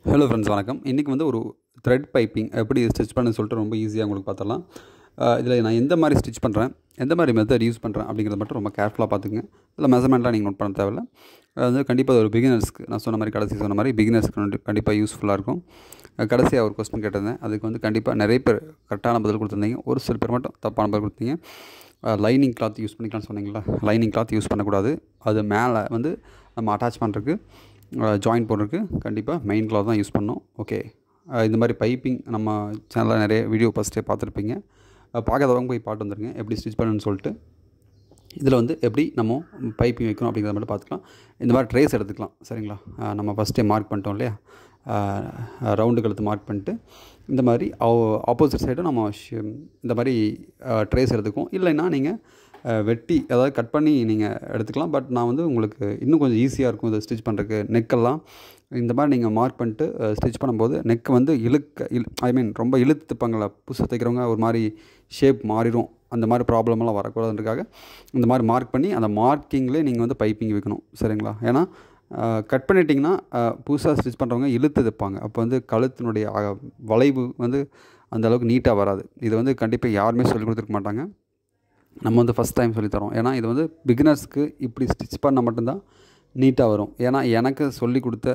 Hello friends, வணக்கம். இன்றைக்கி வந்து ஒரு த்ரெட் பைப்பிங் எப்படி ஸ்டிச் பண்ணு சொல்லிட்டு ரொம்ப ஈஸியாக உங்களுக்கு பார்த்துடலாம். இதில் நான் எந்த மாதிரி ஸ்டிச் பண்ணுறேன், எந்த மாதிரி மெத்தட் யூஸ் பண்ணுறேன் அப்படிங்கிறத மட்டும் ரொம்ப கேர்ஃபுல்லாக பார்த்துக்குங்க. இதில் மெஷர்மெண்ட்லாம் நீங்கள் நோட் பண்ண தேவையில்ல. அது வந்து கண்டிப்பாக ஒரு பிகினர்ஸ்க்கு, நான் சொன்ன மாதிரி கடைசி சொன்ன மாதிரி பிகினர்ஸ்க்கு கண்டிப்பாக யூஸ்ஃபுல்லாக இருக்கும். கடைசியாக ஒரு கொஸ்டின் கேட்டிருந்தேன். அதுக்கு வந்து கண்டிப்பாக நிறைய பேர் கரெக்டான பதில் கொடுத்துருந்தீங்க. ஒரு சில பேர் மட்டும் தப்பான பதில் கொடுத்தீங்க. லைனிங் கிளாத் யூஸ் பண்ணிக்கலாம்னு சொன்னீங்களா? லைனிங் கிளாத் யூஸ் பண்ணக்கூடாது. அது மேலே வந்து நம்ம அட்டாச் பண்ணுறதுக்கு, ஜாயின் போடுறதுக்கு கண்டிப்பாக மெயின் கிளாத் தான் யூஸ் பண்ணணும். ஓகே, இந்த மாதிரி பைப்பிங் நம்ம சேனலில் நிறைய வீடியோ ஃபஸ்ட்டே பார்த்துருப்பீங்க. பார்க்காதவங்க போய் பாட்டு வந்துருங்க எப்படி ஸ்டிச் பண்ணணும்னு சொல்லிட்டு. இதில் வந்து எப்படி நம்ம பைப்பிங் வைக்கணும் அப்படிங்கிறத மட்டும் பார்த்துக்கலாம். இந்த மாதிரி ட்ரேஸ் எடுத்துக்கலாம், சரிங்களா? நம்ம ஃபஸ்ட்டே மார்க் பண்ணிட்டோம் இல்லையா? ரவுண்டு கழுத்து மார்க் பண்ணிட்டு இந்த மாதிரி ஆப்போசிட் சைடும் நம்ம இந்த மாதிரி ட்ரேஸ் எடுத்துக்குவோம். இல்லைன்னா நீங்கள் வெட்டி அதாவது கட் பண்ணி நீங்கள் எடுத்துக்கலாம். பட் நான் வந்து உங்களுக்கு இன்னும் கொஞ்சம் ஈஸியாக இருக்கும் இதை ஸ்டிச் பண்ணுறதுக்கு. நெக்கெல்லாம் இந்த மாதிரி நீங்கள் மார்க் பண்ணிட்டு ஸ்டிச் பண்ணும்போது நெக் வந்து ரொம்ப இழுத்துப்பாங்களா, புதுசாக தைக்கிறவங்க ஒரு மாதிரி ஷேப் மாறிடும், அந்த மாதிரி ப்ராப்ளமெல்லாம் வரக்கூடாதுன்றதுக்காக இந்த மாதிரி மார்க் பண்ணி அந்த மார்க்கிங்லேயே நீங்கள் வந்து பைப்பிங் வைக்கணும், சரிங்களா? ஏன்னா கட் பண்ணிட்டிங்கன்னா புதுசாக ஸ்டிச் பண்ணுறவங்க இழுத்து தைப்பாங்க. அப்போ வந்து கழுத்தினுடைய வளைவு வந்து அந்தளவுக்கு நீட்டாக வராது. இது வந்து கண்டிப்பாக யாருமே சொல்லிக் கொடுத்துருக்க மாட்டாங்க. நம்ம வந்து ஃபஸ்ட் டைம் சொல்லித்தரோம். ஏன்னா இது வந்து பிகினர்ஸ்க்கு இப்படி ஸ்டிச் பண்ணால் மட்டும்தான் நீட்டாக வரும். ஏன்னா எனக்கு சொல்லி கொடுத்த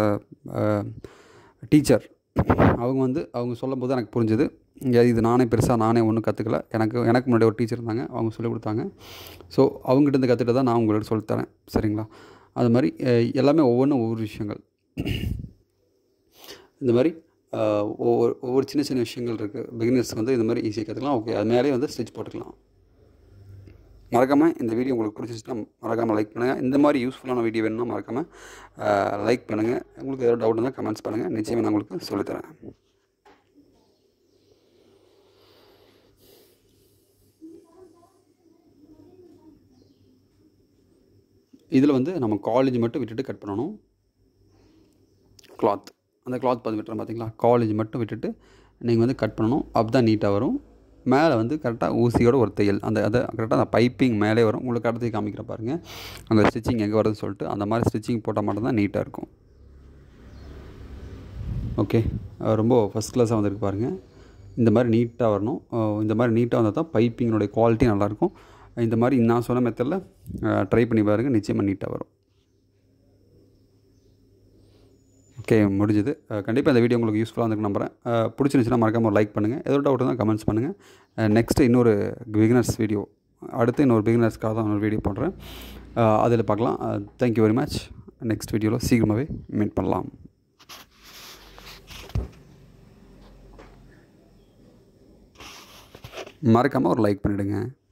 டீச்சர் அவங்க சொல்லும்போது எனக்கு புரிஞ்சுது. இது நானே ஒன்றும் கற்றுக்கல. எனக்கு முன்னாடி ஒரு டீச்சர் இருந்தாங்க, அவங்க சொல்லிக் கொடுத்தாங்க. ஸோ அவங்ககிட்ட கற்றுட்டு தான் நான் உங்களுக்கு சொல்லித்தரேன், சரிங்களா? அது மாதிரி எல்லாமே ஒவ்வொரு விஷயங்கள். இந்த மாதிரி ஒவ்வொரு சின்ன சின்ன விஷயங்கள் இருக்குது. பிகினர்ஸ் வந்து இந்த மாதிரி ஈஸியாக கற்றுக்கலாம். ஓகே, அது மேலே வந்து ஸ்டிச் போட்டுக்கலாம். மறக்காமல் இந்த வீடியோ உங்களுக்கு பிடிச்சிச்சுன்னா மறக்காமல் லைக் பண்ணுங்கள். இந்த மாதிரி யூஸ்ஃபுல்லான வீடியோ வேணும்னா மறக்காமல் லைக் பண்ணுங்கள். உங்களுக்கு ஏதாவது டவுட் இருந்தால் கமெண்ட்ஸ் பண்ணுங்கள். நிச்சயமாக நான் உங்களுக்கு சொல்லித்தரேன். இதில் வந்து நம்ம காலேஜ் மட்டும் விட்டுட்டு கட் பண்ணணும். கிளாத், அந்த கிளாத் பார்த்து விட்டுறோம் பார்த்தீங்களா? காலேஜ் மட்டும் விட்டுட்டு நீங்கள் வந்து கட் பண்ணணும். அப்போ தான் நீட்டாக வரும். மேலே வந்து கரெக்டாக ஊசியோட ஒரு தையல், அதை கரெக்டாக அந்த பைப்பிங் மேலே வரும். உங்களுக்கு அடுத்து காமிக்கிற பாருங்கள் அந்த ஸ்டிச்சிங் எங்கே வருதுன்னு சொல்லிட்டு. அந்த மாதிரி ஸ்டிச்சிங் போட்டால் மட்டும்தான் நீட்டாக இருக்கும். ஓகே, ரொம்ப ஃபஸ்ட் கிளாஸாக வந்துருக்கு பாருங்கள். இந்த மாதிரி நீட்டாக வரணும். இந்த மாதிரி நீட்டாக வந்தால் தான் பைப்பிங்கினுடைய குவாலிட்டி நல்லாயிருக்கும். இந்த மாதிரி நான் சொன்ன மெத்தடில் ட்ரை பண்ணி பாருங்கள், நிச்சயமாக நீட்டாக வரும். ஓகே, முடிஞ்சுது. கண்டிப்பாக இந்த வீடியோ உங்களுக்கு யூஸ்ஃபுல்லாக இருந்துருக்கு நம்புகிறேன். பிடிச்சிருந்துச்சுன்னா மறக்காமல் ஒரு லைக் பண்ணுங்கள். ஏதோ டவுட் தான் கமெண்ட்ஸ் பண்ணுங்கள். நெக்ஸ்ட்டு இன்னொரு பிகினர்ஸ் வீடியோ, அடுத்து இன்னொரு பிகினர்ஸ்க்காக தான் இன்னொரு வீடியோ பண்ணுறேன். அதில் பார்க்கலாம். Thank you very much. நெக்ஸ்ட் வீடியோவில் சீக்கிரமாகவே மீட் பண்ணலாம். மறக்காமல் ஒரு லைக் பண்ணிவிடுங்க.